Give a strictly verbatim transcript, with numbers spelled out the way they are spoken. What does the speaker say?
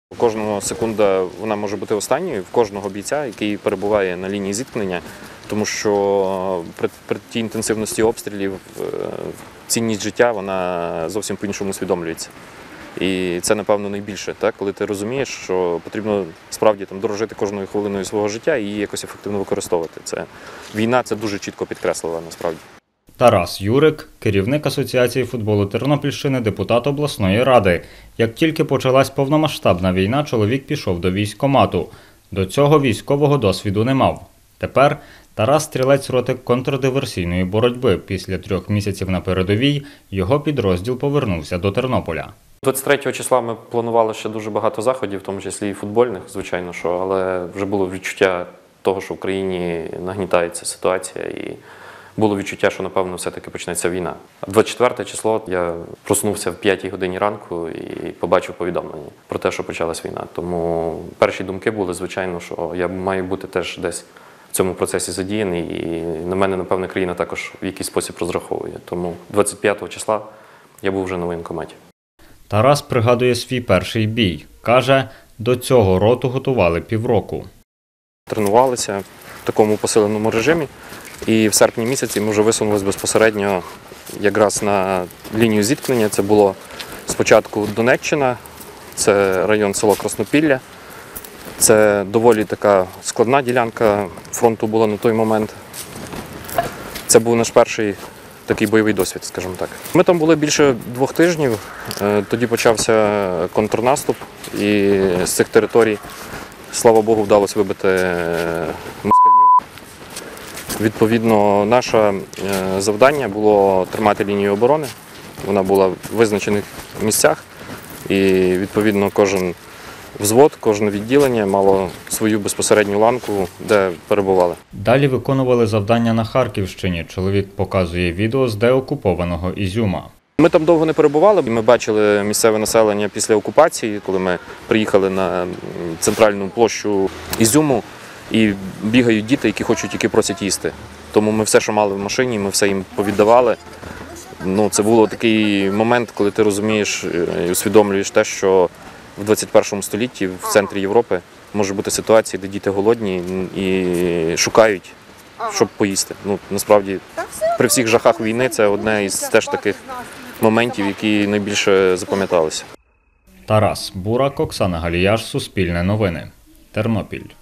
Кожна секунда вона може бути останньою в кожного бійця, який перебуває на лінії зіткнення, тому що при, при тій інтенсивності обстрілів цінність життя вона зовсім по-іншому усвідомлюється. І це, напевно, найбільше, так? Коли ти розумієш, що потрібно справді там, дорожити кожною хвилиною свого життя і її якось ефективно використовувати. Це, війна це дуже чітко підкреслила, насправді. Тарас Юрик – керівник Асоціації футболу Тернопільщини, депутат обласної ради. Як тільки почалась повномасштабна війна, чоловік пішов до військкомату. До цього військового досвіду не мав. Тепер Тарас – стрілець роти контрдиверсійної боротьби. Після трьох місяців на передовій його підрозділ повернувся до Тернополя. двадцять третього числа ми планували ще дуже багато заходів, в тому числі і футбольних, звичайно, що, але вже було відчуття того, що в країні нагнітається ситуація, і було відчуття, що, напевно, все-таки почнеться війна. двадцять четверте число я проснувся в п'ятій годині ранку і побачив повідомлення про те, що почалась війна. Тому перші думки були, звичайно, що я маю бути теж десь в цьому процесі задіяний, і на мене, напевно, країна також в якийсь спосіб розраховує. Тому двадцять п'ятого числа я був вже на воєнкоматі. Тарас пригадує свій перший бій. Каже, до цього роту готували півроку. Тренувалися в такому посиленому режимі, і в серпні місяці ми вже висунулися безпосередньо якраз на лінію зіткнення. Це було спочатку Донеччина, це район село Краснопілля. Це доволі така складна ділянка фронту була на той момент. Це був наш перший такий бойовий досвід, скажімо так. Ми там були більше двох тижнів, тоді почався контрнаступ, і з цих територій, слава Богу, вдалося вибити москалів. Відповідно, наше завдання було тримати лінію оборони, вона була в визначених місцях, і відповідно кожен взвод, кожне відділення мало свою безпосередню ланку, де перебували. Далі виконували завдання на Харківщині. Чоловік показує відео з деокупованого Ізюма. Ми там довго не перебували, ми бачили місцеве населення після окупації, коли ми приїхали на центральну площу Ізюму, і бігають діти, які хочуть, тільки просять їсти. Тому ми все, що мали в машині, ми все їм повіддавали. Ну, це був такий момент, коли ти розумієш і усвідомлюєш те, що в двадцять першому столітті в центрі Європи може бути ситуація, де діти голодні і шукають, щоб поїсти. Ну, насправді, при всіх жахах війни це одне із теж таких моментів, які найбільше запам'яталися. Тарас Бурак, Оксана Галіяш, Суспільне новини, Тернопіль.